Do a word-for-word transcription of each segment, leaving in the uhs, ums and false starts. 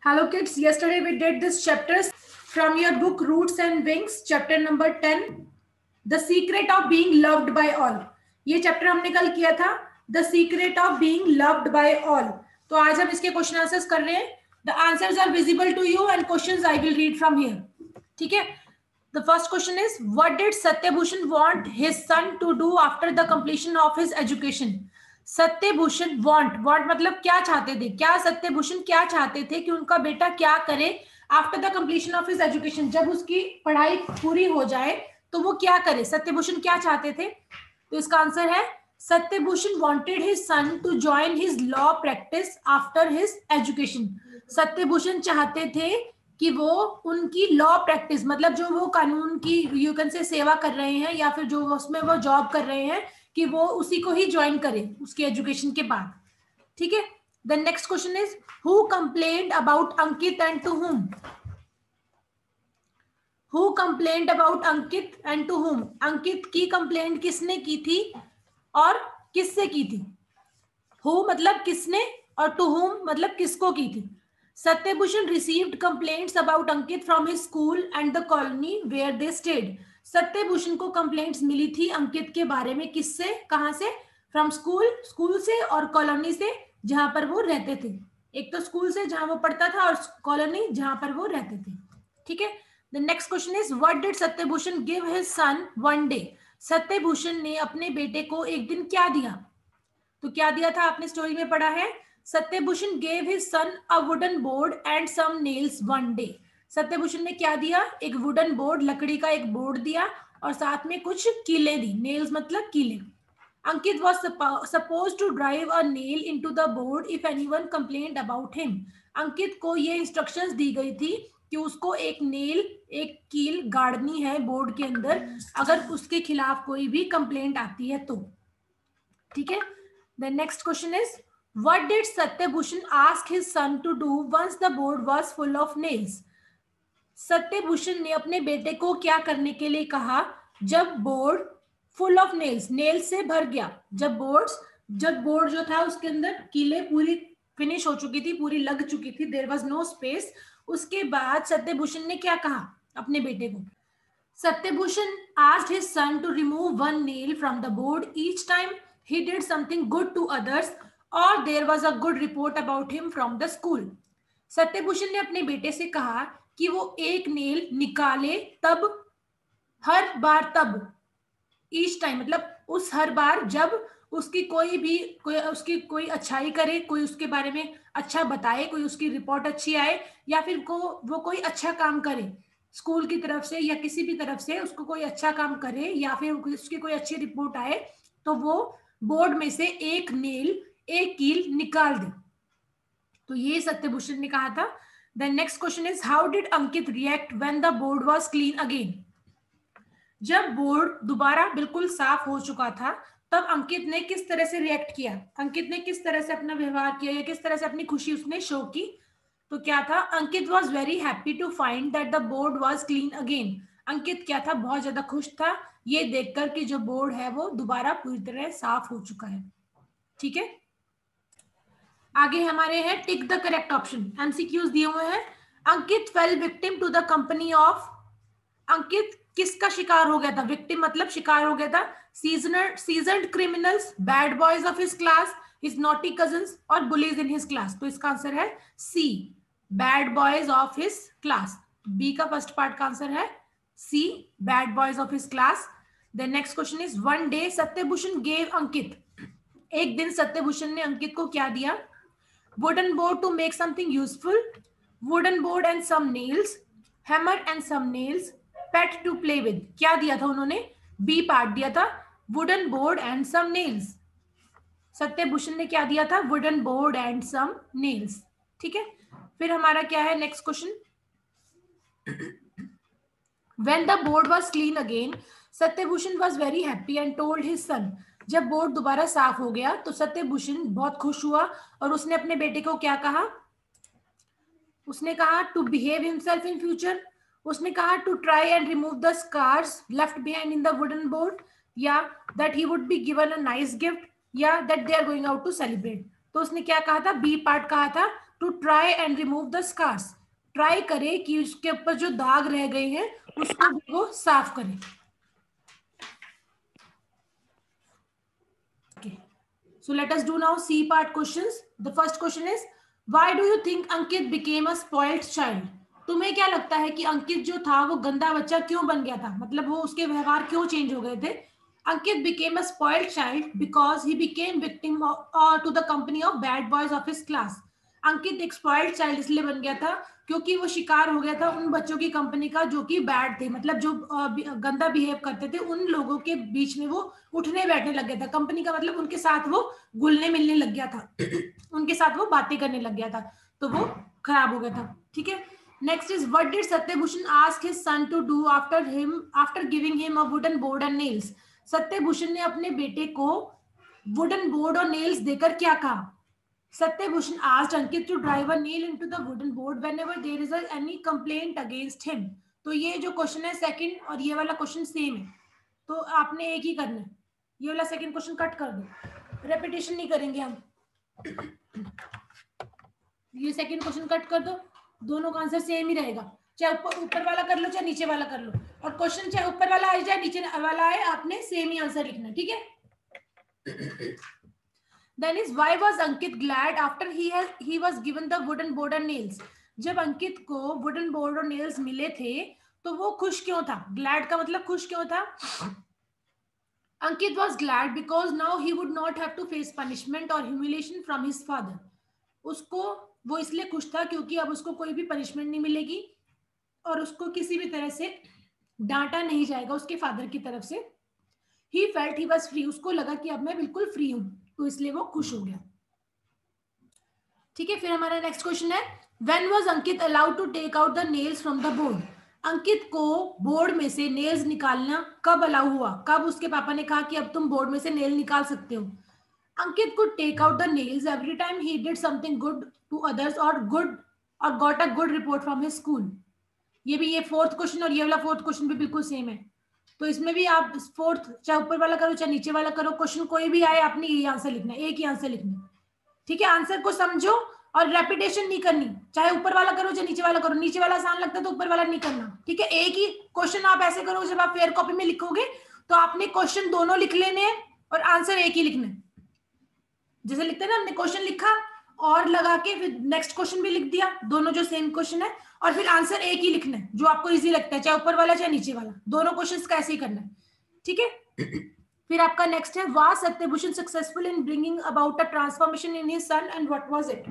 Hello kids, yesterday we did this chapters from your book Roots and Wings, chapter number ten, The Secret of Being Loved by All. ये chapter हमने कल किया था, The Secret of Being Loved by All. तो आज हम इसके question answers कर रहे हैं. The answers are visible to you and questions I will read from here. ठीक है. The first question is, what did Satyabhushan want his son to do after the completion of his education? Satyabhushan want want मतलब क्या चाहते थे, क्या सत्यभूषण क्या चाहते थे कि उनका बेटा क्या करे after the completion of his education, जब उसकी पढ़ाई पूरी हो जाए तो वो क्या करे. सत्यभूषण क्या चाहते थे, तो इसका आंसर है Satyabhushan wanted his son to join his law practice after his education. Satyabhushan चाहते थे कि वो उनकी लॉ प्रैक्टिस मतलब जो वो कानून की यू कैन से सेवा कर रहे हैं या फिर जो उसमें वो जॉब कर रहे हैं कि वो उसी को ही ज्वाइन करे उसके एजुकेशन के बाद. ठीक है. The next question is, who complained about Ankit and to whom? Who complained about Ankit and to whom? Ankit की कंप्लेंट किसने की थी और किससे की थी? हु मतलब किसने और टू हुम मतलब किसको की थी. Satyabhushan received complaints about Ankit from his school and the colony where they stayed. Satyabhushan को कंप्लेंट्स मिली थी अंकित के बारे में, किससे, कहां से? फ्रॉम स्कूल, स्कूल से, और कॉलोनी से जहां पर वो रहते थे. एक तो स्कूल से जहां वो पढ़ता था और कॉलोनी जहां पर वो रहते थे. ठीक है. The next question is, what did Satyabhushan give his son one day? Satyabhushan ने अपने बेटे को एक दिन क्या दिया? तो क्या दिया था आपने स्टोरी में पढ़ा है. Satyabhushan gave his son a wooden board and some nails one day. Satyabhushan ने क्या दिया? एक वुडन बोर्ड, लकड़ी का एक बोर्ड दिया और साथ में कुछ कीले दी. नेल्स मतलब कीले. Ankit was supposed to drive a nail into the board if anyone complaint about him. Ankit को ये इंस्ट्रक्शंस दी गई थी कि उसको एक नेल, एक कील गाड़नी है बोर्ड के अंदर अगर उसके खिलाफ कोई भी कंप्लेंट आती है तो. ठीक है. The next question is, what did Satyabhushan ask his son to do once the board was full of nails? Satyabhushan ने अपने बेटे को क्या करने के लिए कहा जब board full of nails, nail से भर गया. जब बोर्ड्स जब बोर्ड जो था उसके अंदर कीले पूरी फिनिश हो चुकी थी, पूरी लग चुकी थी, देयर वाज नो स्पेस. उसके बाद सत्यभूषण ने क्या कहा अपने बेटे को? Satyabhushan asked his son to remove one nail from the board each time he did something good to others or there was a good report about him from the school. Satyabhushan ने अपने बेटे से कहा कि वो एक नेल निकाले तब, हर बार तब, ईच टाइम मतलब उस हर बार जब उसकी कोई भी कोई उसकी कोई अच्छाई करे, कोई उसके बारे में अच्छा बताए, कोई उसकी रिपोर्ट अच्छी आए या फिर को वो कोई अच्छा काम करे स्कूल की तरफ से या किसी भी तरफ से उसको कोई अच्छा काम करे या फिर उसकी कोई अच्छी रिपोर्ट आए तो वो बोर्ड में से एक नेल, एक कील निकाल दे. तो ये सत्यभूषण ने कहा था. The next question is, how did Ankit react when the board was clean again? जब बोर्ड दोबारा बिल्कुल साफ हो चुका था तब अंकित ने किस तरह से रिएक्ट किया? अंकित ने किस तरह से अपना व्यवहार किया या किस तरह से अपनी खुशी उसने शो की? तो क्या था? Ankit was very happy to find that the board was clean again. Ankit क्या था? बहुत ज्यादा खुश था ये देखकर कि जो बोर्ड है वो दोबारा पूरी तरह साफ हो चुका है. ठीक है. आगे हमारे हैं tick the correct option. MCQs दिए हुए हैं. Ankit fell victim to the company of. Ankit किसका शिकार हो गया था? विक्टिम मतलब शिकार हो गया था. Seasoner seasoned criminals, bad boys of his class, his naughty cousins और बुलीज इन हिज क्लास. तो इसका आंसर है C, bad boys of his class. B का फर्स्ट पार्ट का आंसर है C, bad boys of his class. The next question is, one day Satyabhushan gave Ankit. एक दिन सत्यभूषण ने अंकित को क्या दिया? Wooden board to make something useful, wooden board and some nails, hammer and some nails, pet to play with. क्या दिया था उन्होंने? बी पार्ट दिया था, wooden board and some nails. Satyabhushan ने क्या दिया था? Wooden board and some nails. ठीक है. फिर हमारा क्या है next question, when the board was clean again Satyabhushan was very happy and told his son. जब बोर्ड दोबारा साफ हो गया तो सत्यभूषण बहुत खुश हुआ और उसने अपने बेटे को क्या कहा? उसने कहा to behave himself in future. उसने कहा to try and remove the scars left behind in the wooden board, या that he would be given a nice gift, या that they are going out to celebrate. तो उसने क्या कहा था? B part कहा था to try and remove the scars, try करे कि उसके ऊपर जो दाग रह गए हैं उसको भी वो साफ करे. Okay. So let us do now C part questions. The first question is, why do you think Ankit became a spoiled child? तुम्हें क्या लगता है कि अंकित जो था वो गंदा बच्चा क्यों बन गया था, मतलब वो उसके व्यवहार क्यों चेंज हो गए थे? अंकित became a spoiled child because he became victim of, uh, to the company of bad boys of his class. अंकित एक स्पॉइल्ड चाइल्ड इसलिए बन गया था क्योंकि वो शिकार हो गया था उन बच्चों की कंपनी का जो कि बैड थे, मतलब जो गंदा बिहेव करते थे, उन लोगों के बीच में वो उठने बैठने लग गया था. कंपनी का मतलब उनके साथ वो घुलने मिलने लग गया था उनके साथ वो बातें करने लग गया था, तो वो खराब हो गया था. ठीक है. Next is, what did Satyabhushan ask his son to do after him after giving him a wooden board and nails? Satyabhushan ने अपने बेटे को वुडन बोर्ड और नेल्स देकर क्या कहा? Satyabhushan asked Ankit to drive a nail into the wooden board whenever there is a, any complaint against him. तो ये जो क्वेश्चन है सेकंड और ये वाला क्वेश्चन सेम है, तो आपने एक ही करना है. ये वाला सेकंड क्वेश्चन कट कर दो, रेपिटेशन नहीं करेंगे हम. ये सेकंड क्वेश्चन कट कर दो, दोनों का आंसर सेम ही रहेगा, चाहे ऊपर ऊपर वाला कर लो चाहे नीचे वाला कर लो, और क्वेश्चन चाहे ऊपर वाला आए चाहे नीचे वाला आए, आपने सेम ही आंसर लिखना. ठीक है. Then is, why was Ankit glad after he has he was given the wooden board and nails? जब अंकित को wooden board और nails मिले थे तो वो खुश क्यों था? glad का मतलब खुश क्यों था? Ankit was glad because now he would not have to face punishment or humiliation from his father. उसको वो इसलिए खुश था क्योंकि अब उसको कोई भी पनिशमेंट नहीं मिलेगी और उसको किसी भी तरह से डांटा नहीं जाएगा उसके फादर की तरफ से. He felt he was free. उसको लगा कि अब मैं बिल्कुल फ्री हूं, तो इसलिए वो खुश हो गया. ठीक है. फिर हमारा नेक्स्ट क्वेश्चन है, when was Ankit allowed to take out the nails from the board? Ankit को बोर्ड में से नेल्स निकालना कब अलाउ हुआ? कब उसके पापा ने कहा कि अब तुम बोर्ड में से नेल निकाल सकते हो? अंकित could take out the nails every time he did something good to others or good or got a good report from his school. ये भी, ये फोर्थ क्वेश्चन और ये वाला फोर्थ क्वेश्चन भी बिल्कुल सेम है, तो इसमें भी आप फोर्थ चाहे ऊपर वाला करो चाहे नीचे वाला करो, क्वेश्चन कोई भी आए आपने यही आंसर लिखना है, एक ही आंसर लिखना है. ठीक है. आंसर को समझो और रेपिटेशन नहीं करनी, चाहे ऊपर वाला करो चाहे नीचे वाला करो. नीचे वाला आसान लगता है तो ऊपर वाला नहीं करना. ठीक है. एक ही क्वेश्चन आप ऐसे करो, जब आप फेयर कॉपी में लिखोगे तो आपने क्वेश्चन दोनों लिख लेने हैं और आंसर एक ही लिखना है. जैसे लिखते हैं ना, हमने क्वेश्चन लिखा और लगा के फिर नेक्स्ट क्वेश्चन भी लिख दिया, दोनों जो सेम क्वेश्चन है, और फिर आंसर एक ही लिखना है जो आपको इजी लगता है, चाहे ऊपर वाला चाहे नीचे वाला, दोनों क्वेश्चंस का ऐसे ही करना है. ठीक है. फिर आपका नेक्स्ट है, was Satyabhushan successful in bringing about a transformation in his son and what was it?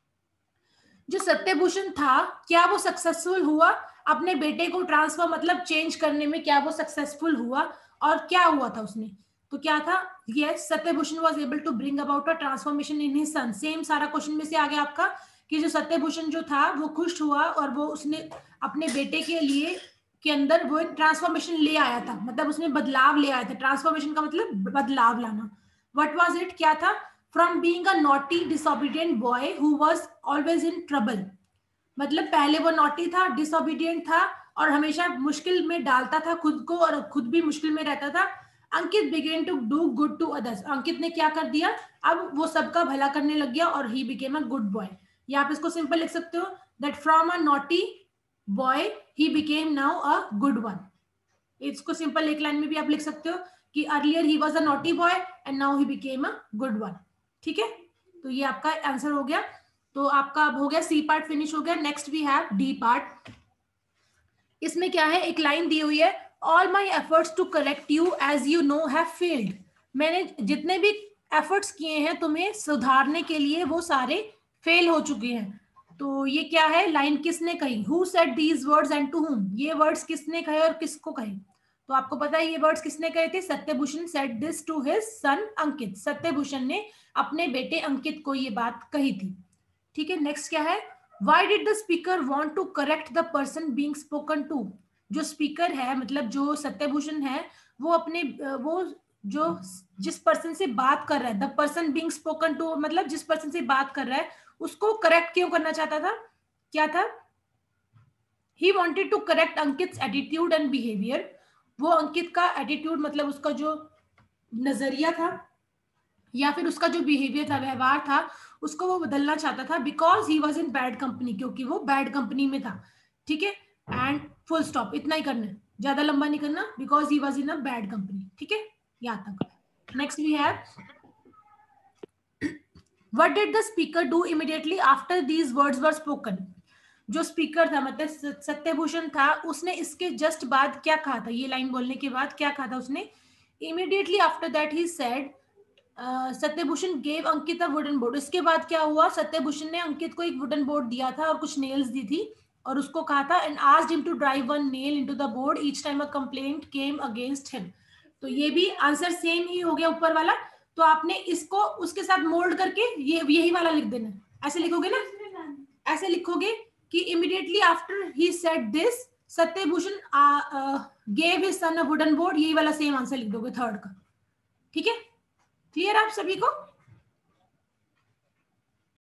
जो सत्यभूषण था क्या वो सक्सेसफुल हुआ अपने बेटे को ट्रांसफॉर्म मतलब चेंज करने में? क्या वो सक्सेसफुल हुआ और क्या हुआ था उसने? तो क्या था? Yes, Satyabhushan was able to bring about a transformation in his son. Same सारा क्वेश्चन में से आ गया आपका कि जो सत्यभूषण जो था वो खुश हुआ और वो उसने अपने बेटे के लिए के अंदर वो ट्रांसफॉर्मेशन ले आया था, मतलब उसने बदलाव ले आया था. ट्रांसफॉर्मेशन का मतलब बदलाव लाना. What was it? क्या था? From being a naughty disobedient boy who was always in trouble. मतलब पहले वो नॉटी था, डिसोबीडिएंट था और हमेशा मुश्किल में डालता था खुद को और खुद भी मुश्किल में रहता था. Ankit began to do good to others. Ankit ने क्या कर दिया? अब वो सबका भला करने लग गया और he became a good boy. या आप इसको सिंपल लिख सकते हो that from a naughty boy he became now a good one. इसको सिंपल एक लाइन में भी आप लिख सकते हो कि earlier he was a naughty boy and now he became a good one. ठीक है. तो ये आपका आंसर हो गया. तो आपका अब हो गया सी पार्ट फिनिश हो गया. Next we have D part. इसमें क्या है? एक लाइन दी हुई है, all my efforts to correct you as you know have failed. मैंने जितने भी एफर्ट्स किए हैं तुम्हें सुधारने के लिए वो सारे फेल हो चुके हैं. तो ये क्या है? लाइन किसने कही? Who said these words and to whom. ये वर्ड्स किसने कहे और किसको कहे? तो आपको पता है ये वर्ड्स किसने कहे थे? Satyabhushan said this to his son Ankit. Satyabhushan ने अपने बेटे अंकित को ये बात कही थी. ठीक है. नेक्स्ट क्या है? Why did the speaker want to correct the person being spoken to? जो स्पीकर है मतलब जो सत्यभूषण है वो अपने वो जो जिस पर्सन से बात कर रहा है, the person being spoken to मतलब जिस पर्सन से बात कर रहा है उसको करेक्ट क्यों करना चाहता था? क्या था? He wanted to correct Ankit's attitude and behavior. वो अंकित का एटीट्यूड मतलब उसका जो नजरिया था या फिर उसका जो बिहेवियर था, व्यवहार था, उसको वो बदलना चाहता था because he was in bad company, क्योंकि वो बैड कंपनी में था। ठीक है, एंड फुल स्टॉप, इतना ही करना है, ज्यादा लंबा नहीं करना, because he was in a bad company. ठीक है, यहाँ तक। Next we have what did the speaker do immediately after these words were spoken. जो स्पीकर था मतलब सत्यभूषण था, उसने इसके जस्ट बाद क्या कहा था, ये लाइन बोलने के बाद क्या कहा था उसने, immediately after that he said Satyabhushan gave Ankit a wooden board. इसके बाद क्या हुआ, सत्यभूषण ने अंकित को एक वुडन बोर्ड दिया था और कुछ नेल्स दी थी, और उसको कहा था and asked him to drive one nail into the board each time a complaint came against him. तो ये भी आंसर सेम ही हो गया ऊपर वाला। तो आपने इसको उसके साथ मोल्ड करके ये यही वाला लिख देना, ऐसे लिखोगे ना, ऐसे लिखोगे कि immediately after he said this Satyabhushan gave his son a wooden board, यही वाला सेम आंसर लिख दोगे थर्ड का। ठीक है, क्लियर आप सभी को?